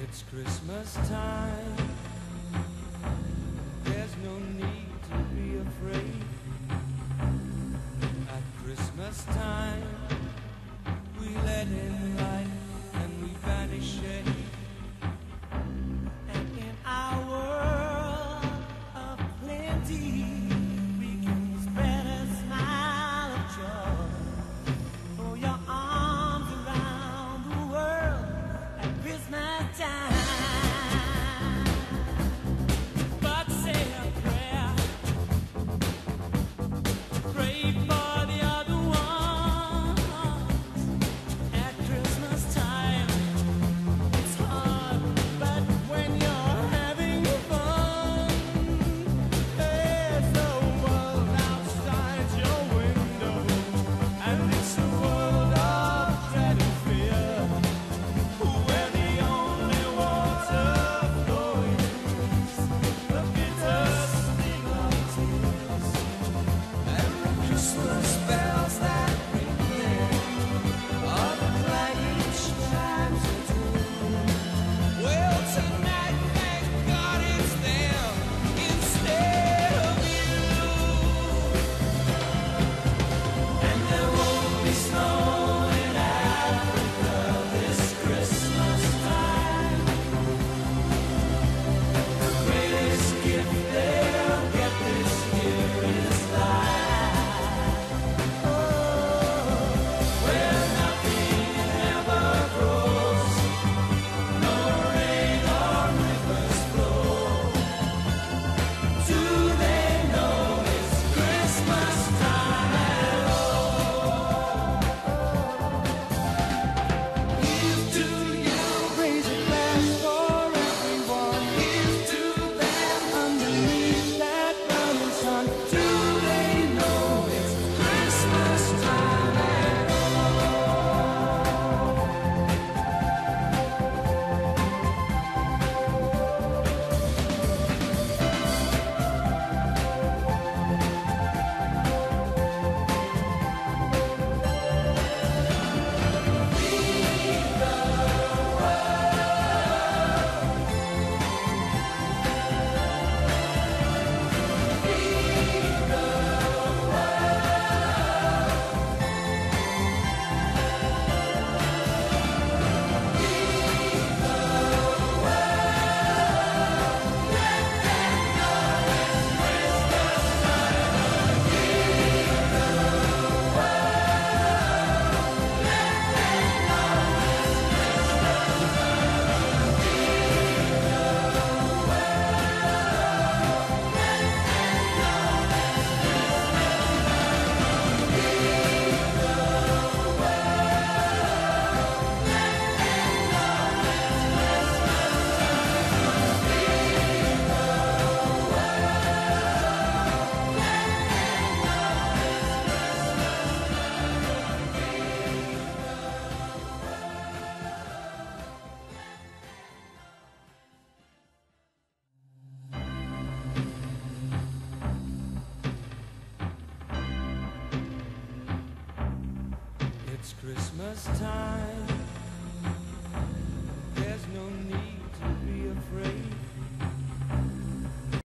It's Christmas time. There's no need to be afraid. At Christmas time, we let in light and we banish shade. And in our world of plenty, we can spread a smile of joy. Throw your arms around the world at Christmas time. But say a prayer, pray for the other ones. At Christmas time, it's hard, but when you're having fun, there's a world outside your window, and it's a world of dread and fear, where the only water flowing is the bitter sting of tears, and the Christmas bells that ring there are the clanging chimes of doom. Well, tonight, thank God it's them instead of you. And there won't be snow in Africa this Christmas time. The greatest gift they'll get this year is life. Where nothing ever grows, no rain or rivers flow. Do they know it's Christmas time at all? Here's to you, raise a glass for everyone. Here's to them underneath that burning sun. Do they know it's Christmas time at all? It's Christmas time.